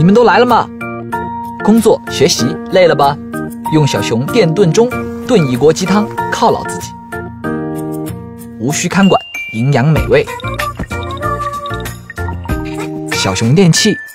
们都来了吗？工作学习累了吧？用小熊电炖盅炖一锅鸡汤犒劳自己，无需看管，营养美味。小熊电器